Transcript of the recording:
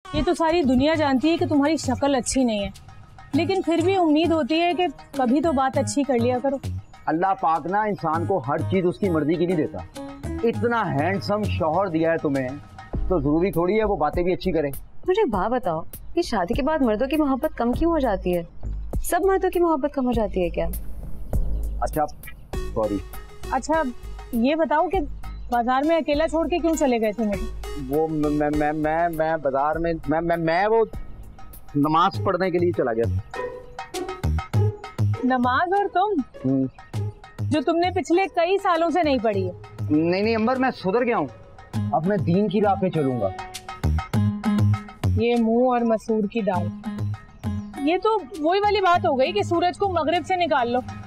ये तो सारी दुनिया जानती है कि तुम्हारी शक्ल अच्छी नहीं है, लेकिन फिर भी उम्मीद होती है कि कभी तो बात अच्छी कर लिया करो। अल्लाह पाक ना इंसान को हर चीज उसकी मर्जी की नहीं देता। इतना हैंडसम शौहर दिया है तुम्हें तो जरूरी थोड़ी है वो बातें भी अच्छी करे। मुझे बात बताओ कि शादी के बाद मर्दों की मोहब्बत कम क्यों हो जाती है? सब मर्दों की मोहब्बत कम हो जाती है क्या? अच्छा सॉरी। अच्छा ये बताओ कि बाजार में अकेला छोड़ के क्यों चले गए थे मुझे? वो मैं बाजार में मैं वो नमाज पढ़ने के लिए चला गया था। नमाज? और तुम जो तुमने पिछले कई सालों से नहीं पढ़ी है। नहीं अंबर, मैं सुधर गया हूँ, अब मैं दीन की राह पे चलूंगा। ये मुंह और मसूर की दाल, ये तो वही वाली बात हो गई कि सूरज को मगरिब से निकाल लो।